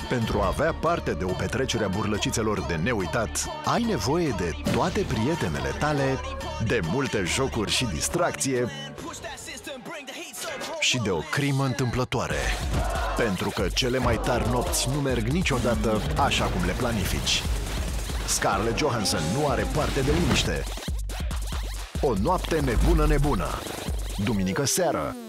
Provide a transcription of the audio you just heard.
Pentru a avea parte de o petrecere a burlăcițelor de neuitat, ai nevoie de toate prietenele tale, de multe jocuri și distracție și de o crimă întâmplătoare. Pentru că cele mai tari nopți nu merg niciodată așa cum le planifici. Scarlett Johansson nu are parte de liniște. O noapte nebună. Duminică seară,